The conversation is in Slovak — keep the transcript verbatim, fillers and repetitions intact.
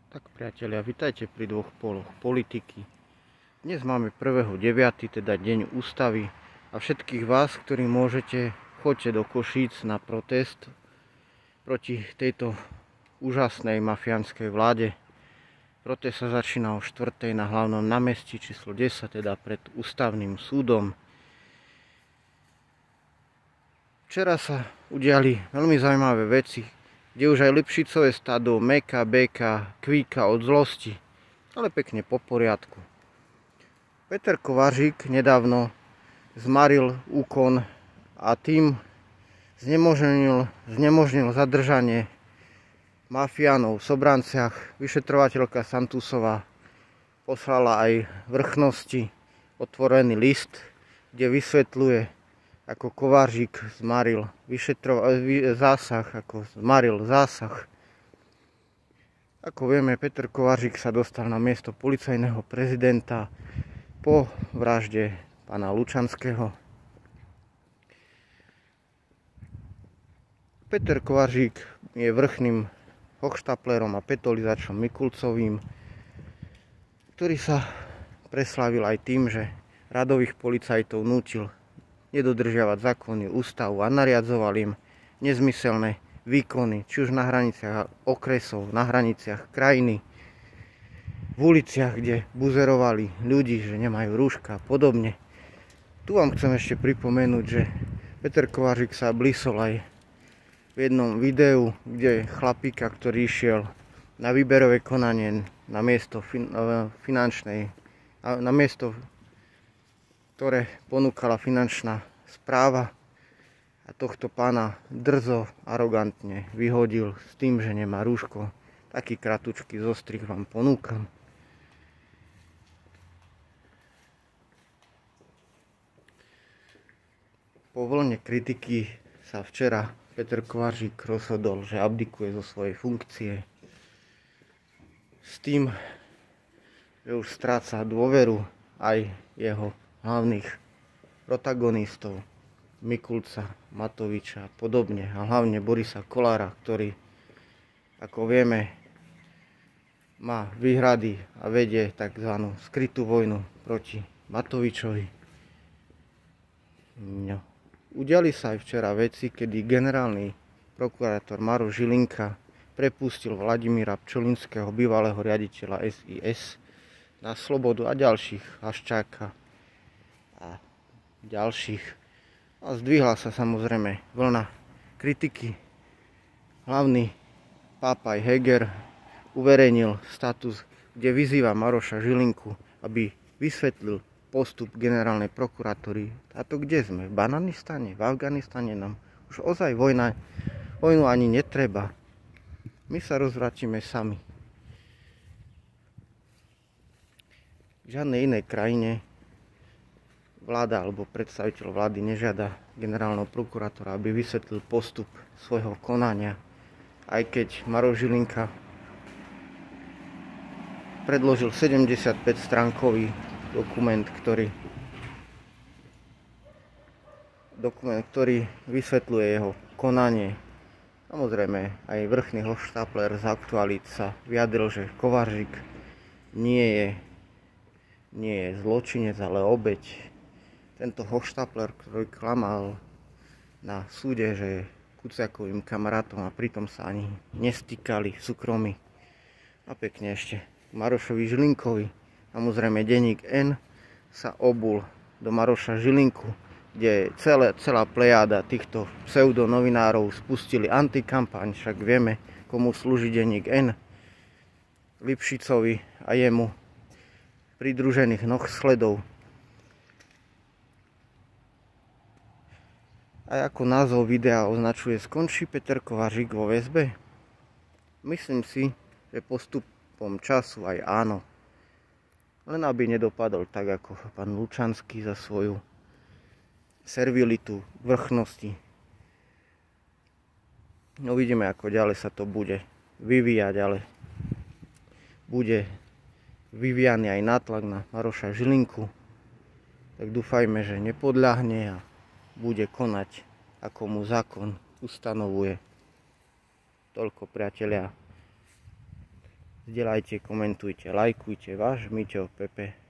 Tak priatelia, vitajte pri dvoch poloch politiky. Dnes máme prvého deviateho teda deň ústavy a všetkých vás, ktorí môžete, choďte do Košíc na protest proti tejto úžasnej mafiánskej vláde. Protest sa začína o štvrtej na hlavnom námestí číslo desať, teda pred ústavným súdom. Včera sa udiali veľmi zaujímavé veci, kde už aj Lipšicové stádo Meka, Beka, kvíka od zlosti, ale pekne po poriadku. Peter Kovářik nedávno zmaril úkon a tým znemožnil, znemožnil zadržanie mafiánov v Sobranciach. Vyšetrovateľka Santusová poslala aj vrchnosti otvorený list, kde vysvetľuje, ako Kovářik zmaril vyšetro... zásah, ako zmaril zásah. Ako vieme, Peter Kovářik sa dostal na miesto policajného prezidenta po vražde pána Lučanského. Peter Kovářik je vrchným hochštaplerom a petolizačom Mikulcovým, ktorý sa preslávil aj tým, že radových policajtov nútil nedodržiavať zákony, ústavu a nariadzoval im nezmyselné výkony, či už na hraniciach okresov, na hraniciach krajiny, v uliciach, kde buzerovali ľudí, že nemajú rúška a podobne. Tu vám chcem ešte pripomenúť, že Peter Kovářik sa blísol aj v jednom videu, kde chlapíka, ktorý išiel na výberové konanie na miesto fin- finančnej, na miesto ktoré ponúkala finančná správa, a tohto pána drzo, arogantne vyhodil s tým, že nemá rúško. Taký kratučký zostrih vám ponúkam. Po vlne kritiky sa včera Peter Kovářik rozhodol, že abdikuje zo svojej funkcie s tým, že už stráca dôveru aj jeho hlavných protagonistov Mikulca, Matoviča a podobne, a hlavne Borisa Kollára, ktorý, ako vieme, má výhrady a vedie tzv. Skrytú vojnu proti Matovičovi. No. Udiali sa aj včera veci, kedy generálny prokurátor Maroš Žilinka prepustil Vladimíra Pčolinského, bývalého riaditeľa es í es, na slobodu a ďalších, Haščáka a ďalších. A zdvihla sa samozrejme vlna kritiky. Hlavný pápaj Heger uverejnil status, kde vyzýva Maroša Žilinku, aby vysvetlil postup generálnej prokuratúry. A to kde sme? V Bananistane? V Afganistane? Nám už ozaj vojna, vojnu ani netreba. My sa rozvrátime sami. V žiadnej inej krajine vláda alebo predstaviteľ vlády nežiada generálneho prokurátora, aby vysvetlil postup svojho konania. Aj keď Maroš Žilinka predložil sedemdesiatpäť stránkový dokument, ktorý, dokument, ktorý vysvetľuje jeho konanie. Samozrejme, aj vrchný hochštapler z Aktualít sa vyjadril, že Kovářik nie je, nie je zločinec, ale obeť. Tento hochštapler, ktorý klamal na súde, že je Kuciakovým kamarátom, a pritom sa ani nestýkali v súkromí. A pekne ešte Marošovi Žilinkovi. Samozrejme, denník N sa obul do Maroša Žilinku, kde celé, celá plejáda týchto pseudonovinárov spustili antikampaň, však vieme, komu slúži denník N. Lipšicovi a jemu pridružených nohsledov. A ako názov videa označuje, skončí Peter Kovářik vo väzbe? Myslím si, že postupom času aj áno. Len aby nedopadol tak ako pán Lučanský za svoju servilitu, vrchnosti. No vidíme, ako ďalej sa to bude vyvíjať, ale bude vyvíjaný aj nátlak na Maroša Žilinku. Tak dúfajme, že nepodľahne a bude konať, ako mu zákon ustanovuje. Toľko, priatelia. Zdieľajte, komentujte, lajkujte. Váš Miťo Pepe.